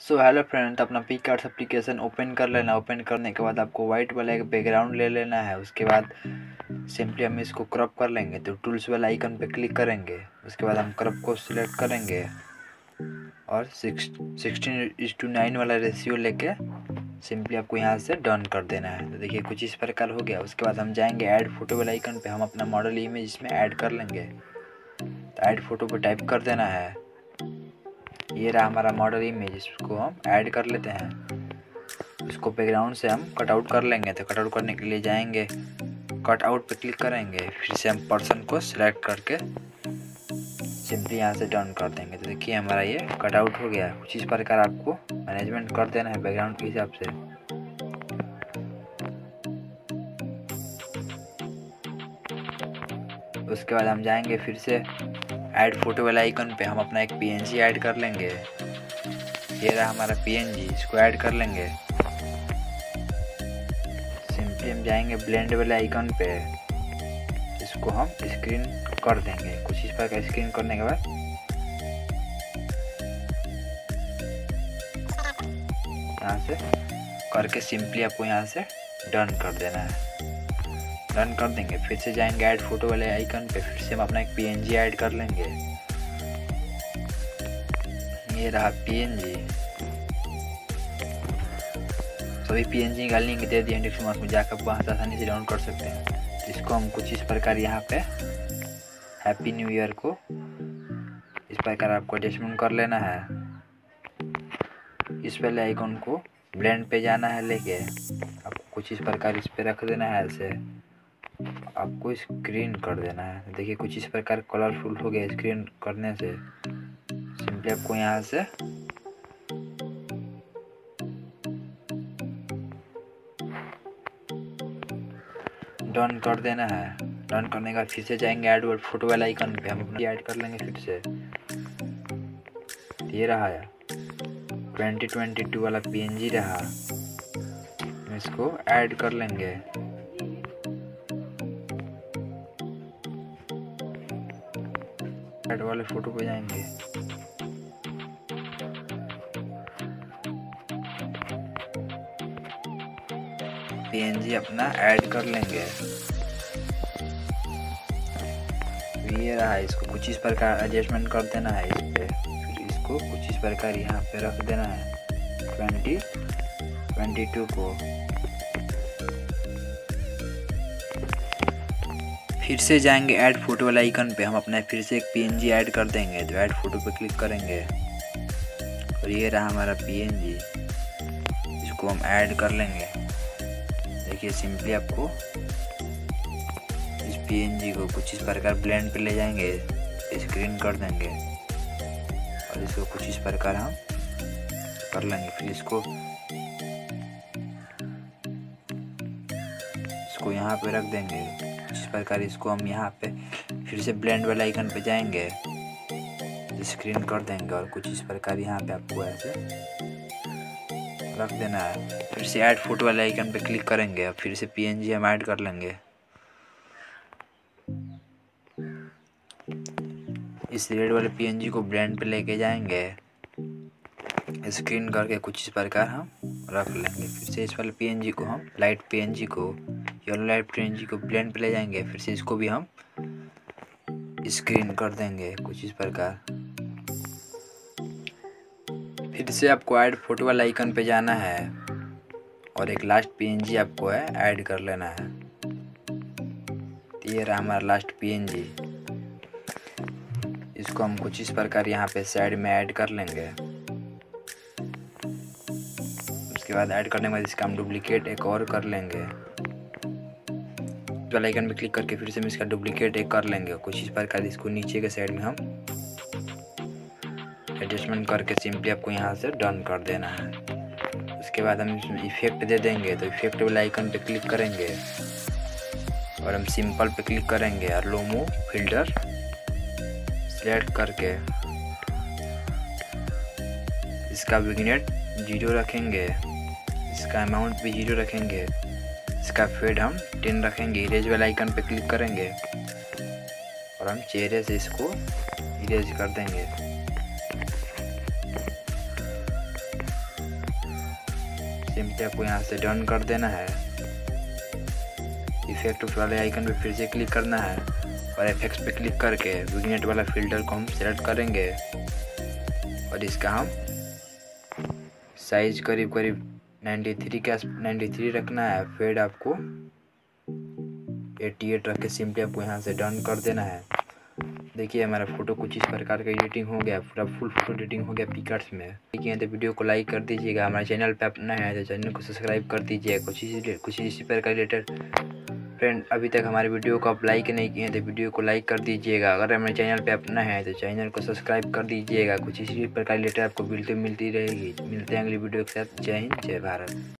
So hello friend, तो अपना PicsArt application open कर लेना। ओपन करने के बाद आपको वाइट वाला एक बैकग्राउंड ले लेना है। उसके बाद सिंपली हम इसको क्रॉप कर लेंगे, तो टूल्स वाला आइकन पे क्लिक करेंगे। उसके बाद हम क्रॉप को सिलेक्ट करेंगे और 16:9 वाला रेशियो लेके सिंपली आपको यहाँ से डन कर देना है। तो देखिए कुछ इस प्रकार हो गया। उसके बाद हम जाएंगे ऐड फोटो वाला आइकन पे, हम अपना मॉडल इमेज इसमें ऐड कर लेंगे। तो ऐड फोटो पे टाइप कर देना है, ये रहा हमारा मॉडल इमेज। इसको हम ऐड कर लेते हैं। इसको बैकग्राउंड से हम कट आउट कर लेंगे। तो कट आउट करने के लिए जाएंगे, कट आउट पे क्लिक करेंगे, फिर से हम पर्सन को सिलेक्ट करके सिंपली यहाँ से डन कर देंगे। तो देखिए हमारा ये कट आउट हो गया। कुछ इस प्रकार आपको मैनेजमेंट कर देना है बैकग्राउंड के हिसाब से। उसके बाद हम जाएंगे फिर से ऐड फोटो वाला आइकन पे, हम अपना एक पीएनजी ऐड कर लेंगे। ये रहा हमारा पीएनजी, इसको ऐड कर लेंगे। सिंपली हम जाएंगे ब्लेंड वाले आइकन पे, इसको हम स्क्रीन कर देंगे। कुछ इस प्रकार स्क्रीन करने के बाद यहाँ से करके सिंपली आपको यहाँ से डन कर देना है। डन कर देंगे, फिर से जाएंगे ऐड फोटो वाले आइकन पे, फिर से हम अपना एक पीएनजी ऐड कर लेंगे। ये रहा पीएनजी। सभी पीएनजी निकालने की दे दिए डिस्क्रिप्शन में, जाकर वहाँ से आसानी से डाउनलोड कर सकते हैं। इसको हम कुछ इस प्रकार यहाँ पे हैप्पी न्यू ईयर को इस प्रकार आपको एडजस्टमेंट कर लेना है। इस वाले आइकन को ब्लेंड पे जाना है, लेके आपको कुछ इस प्रकार इस पे रख देना है। ऐसे आपको स्क्रीन कर देना है। देखिए कुछ इस प्रकार कलरफुल हो गया स्क्रीन करने से। सिंपली आपको यहाँ से डन कर देना है। डन करने के बाद फिर से जाएंगे ऐड वर्ड फोटो वाला आइकन पे, हम अपनी ऐड कर लेंगे फिर से। ये रहा 2022 वाला पीएनजी रहा, इसको ऐड कर लेंगे। ऐड वाले फोटो पे जाएंगे, पीएनजी अपना ऐड कर लेंगे। ये रहा, इसको कुछ इस प्रकार एडजस्टमेंट कर देना है इस पे। फिर इसको कुछ इस प्रकार यहाँ पे रख देना है 2022 को। फिर से जाएंगे ऐड फोटो वाला आइकन पे, हम अपना फिर से एक पीएनजी ऐड कर देंगे। तो ऐड फोटो पे क्लिक करेंगे और ये रहा हमारा पीएनजी, इसको हम ऐड कर लेंगे। देखिए सिंपली आपको इस पीएनजी को कुछ इस प्रकार ब्लेंड पे ले जाएंगे, स्क्रीन कर देंगे और इसको कुछ इस प्रकार हम कर लेंगे। फिर इसको यहाँ पे रख देंगे इस प्रकार। इसको हम यहाँ पे फिर से ब्लेंड वाला आइकन पे जाएंगे, स्क्रीन कर देंगे और कुछ इस प्रकार यहाँ पे आपको ऐसे रख देना है। फिर से ऐड फोटो वाले आइकन पे क्लिक करेंगे और फिर से पीएनजी हम ऐड कर लेंगे। इस रेड वाले पीएनजी को ब्लेंड पे लेके जाएंगे, स्क्रीन करके कुछ इस प्रकार हम रख लेंगे। फिर से इस वाले पीएनजी को हम लाइट पीएनजी को येलो लाइट पीएनजी को ब्लेंड पे ले जाएंगे। फिर से इसको भी हम स्क्रीन कर देंगे कुछ इस प्रकार। फिर से आपको ऐड फोटो वाला आइकन पे जाना है और एक लास्ट पीएनजी आपको है ऐड कर लेना है। ये रहा हमारा लास्ट पीएनजी, इसको हम कुछ इस प्रकार यहाँ पे साइड में ऐड कर लेंगे। उसके बाद ऐड करने के बाद इसका हम डुप्लीकेट एक और कर लेंगे। वाला आइकन पे क्लिक करके फिर से हम इसका डुप्लीकेट एक कर लेंगे। कुछ इस प्रकार इसको नीचे के साइड में हम एडजस्टमेंट करके सिंपली आपको यहाँ से डन कर देना है। उसके बाद हम इसमें इफेक्ट दे देंगे। तो इफेक्ट वाला आइकन पे क्लिक करेंगे और हम सिंपल पे क्लिक करेंगे और लो मूव फिल्टर सेलेक्ट करके इसका विग्नेट 0 रखेंगे, इसका अमाउंट भी 0 रखेंगे, इसका फेड हम 10 रखेंगे। इरेज वाला आइकन पे क्लिक करेंगे और हम चेहरे से इसको इरेज कर देंगे। सिंपली आपको यहाँ से डन कर देना है। इफेक्ट वाले आइकन पे फिर से क्लिक करना है और एफेक्ट्स पे क्लिक करके विग्नेट वाला फिल्टर को हम सेलेक्ट करेंगे और इसका हम साइज करीब 93 रखना है। फेड आपको 88 रख के सिंपली आपको यहाँ से डन कर देना है। देखिए हमारा फ़ोटो कुछ इस प्रकार का एडिटिंग हो गया, पूरा फुल फोटो एडिटिंग हो गया पिक्चर्स में। देखिए तो वीडियो को लाइक कर दीजिएगा, हमारे चैनल पे आप नए हैं तो चैनल को सब्सक्राइब कर दीजिएगा। कुछ इसी प्रकार रिलेटेड फ्रेंड अभी तक हमारे वीडियो को आप लाइक नहीं किए हैं तो वीडियो को लाइक कर दीजिएगा। अगर हमारे चैनल पे आप नए हैं तो चैनल को सब्सक्राइब कर दीजिएगा। कुछ इसी प्रकार रिलेटेड आपको मिलती रहेगी। मिलते हैं अगली वीडियो के साथ। जय हिंद, जय भारत।